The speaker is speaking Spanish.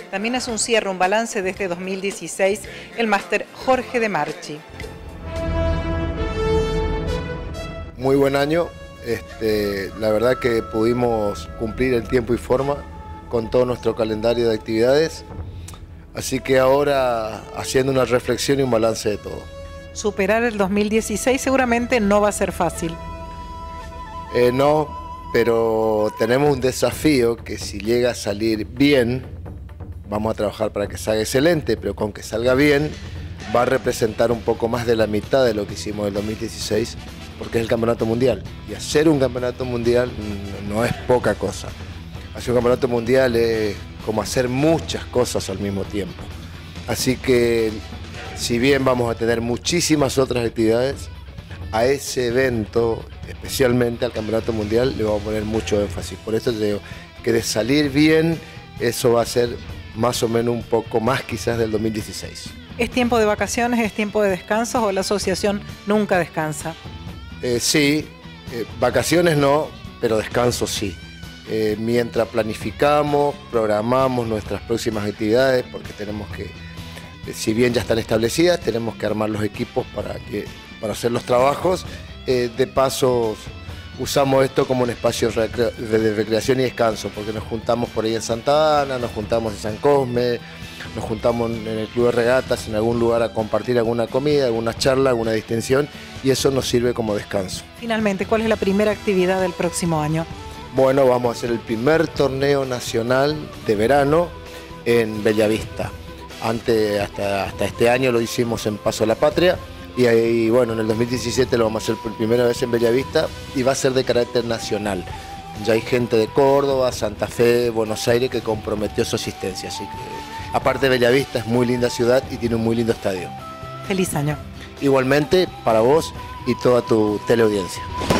También es un cierre, un balance de este 2016, el máster Jorge de Marchi. Muy buen año, la verdad que pudimos cumplir en tiempo y forma con todo nuestro calendario de actividades, así que ahora haciendo una reflexión y un balance de todo. Superar el 2016 seguramente no va a ser fácil. No, pero tenemos un desafío que si llega a salir bien, vamos a trabajar para que salga excelente, pero con que salga bien va a representar un poco más de la mitad de lo que hicimos en el 2016, porque es el campeonato mundial. Y hacer un campeonato mundial no es poca cosa. Hacer un campeonato mundial es como hacer muchas cosas al mismo tiempo. Así que, si bien vamos a tener muchísimas otras actividades, a ese evento, especialmente al campeonato mundial, le vamos a poner mucho énfasis. Por eso te digo que de salir bien, eso va a ser más o menos un poco más quizás del 2016. ¿Es tiempo de vacaciones, es tiempo de descansos o la asociación nunca descansa? Sí, vacaciones no, pero descanso sí. Mientras planificamos, programamos nuestras próximas actividades, porque tenemos que, si bien ya están establecidas, tenemos que armar los equipos para hacer los trabajos. De paso, usamos esto como un espacio de recreación y descanso, porque nos juntamos por ahí en Santa Ana, nos juntamos en San Cosme, nos juntamos en el club de regatas, en algún lugar a compartir alguna comida, alguna charla, alguna distensión, y eso nos sirve como descanso. Finalmente, ¿cuál es la primera actividad del próximo año? Bueno, vamos a hacer el primer torneo nacional de verano en Bellavista. Hasta este año lo hicimos en Paso a la Patria, y ahí, bueno, en el 2017 lo vamos a hacer por primera vez en Bellavista y va a ser de carácter nacional. Ya hay gente de Córdoba, Santa Fe, Buenos Aires que comprometió su asistencia, así que aparte Bellavista es muy linda ciudad y tiene un muy lindo estadio. Feliz año. Igualmente para vos y toda tu teleaudiencia.